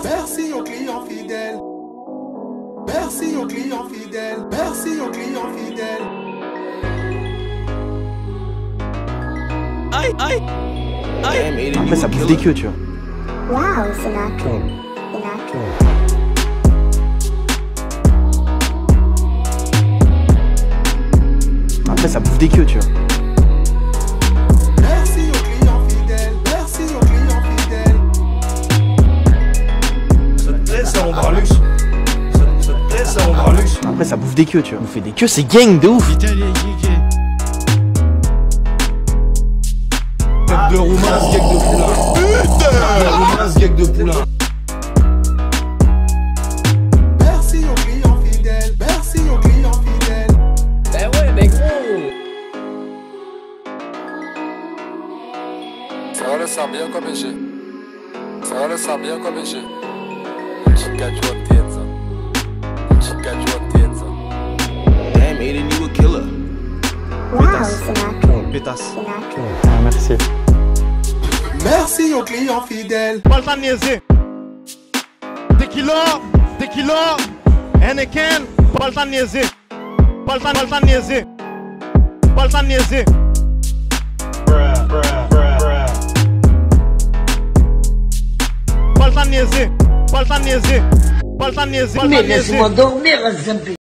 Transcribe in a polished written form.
Merci aux clients fidèles. Merci aux clients fidèles. Merci aux clients fidèles. Aïe, aïe, aïe. Après ça bouffe des queues, tu vois. Wow, c'est la queue. Après ça bouffe des queues, tu vois. Merci aux clients fidèles. Merci aux clients fidèles. Ça te plaît ça, Ombralux? Ça te plaît ça, Ombralux? Après ça bouffe des queues, tu vois. Bouffer des queues, c'est gang de ouf. Putain, les geeks. Tête de roumain, geek de poulain. Putain! Roumain, geek de poulain. Merci aux clients fidèles. Merci aux clients fidèles. Ben ouais, mais gros. Ça le sent bien comme j'ai. Ça le sent bien comme j'ai. Chica Jotenza. Chica Jotenza. Damn, Aiden, you a killer. Wow, c'est la queue. Pétasse. Ah, merci. Merci aux clients fidèles. Baltan niaiser. Tequila, Henneken, Baltan niaiser. Baltan niaiser. Baltan niaiser. Baltan niaiser. Baltan niaiser. Baltan niaiser. Mais laisse-moi dormir, Zampi.